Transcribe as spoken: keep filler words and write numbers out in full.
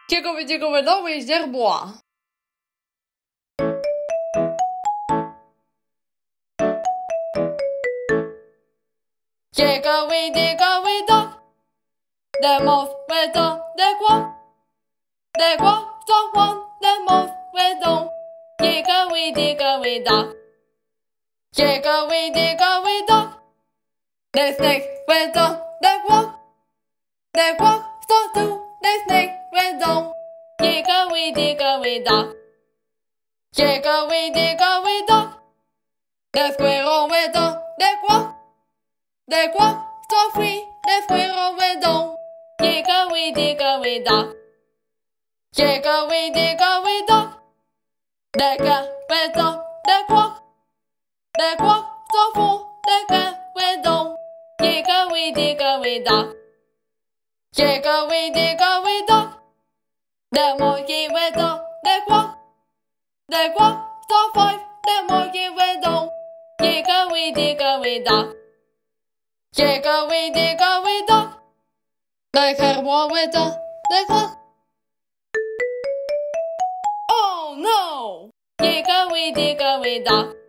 Tickle, tickle, always der bois. Tickle, tickle, dog. The mouse went on the quack. The quack saw one, the mouse went on. Tickle, tickle, dog. Tickle, tickle, dog. The snake went on the quack. The quack saw two, the snake went on. Tickle, tickle, dog. Tickle, tickle, dog. The squirrel went on the quack. The quack saw three, the squirrel went on. Tickle, tickle, dog. Tickle, tickle, dog. The cat went on the quack. The quack saw four, the cat went on. Tickle, tickle, dog. Tickle, tickle, dog. The monkey went on the quack. The quack saw five, the monkey went on. Tickle, tickle, dog. Tickle, tickle, dog. The cardboard went on the quack. Oh no! Tickle, tickle, dog.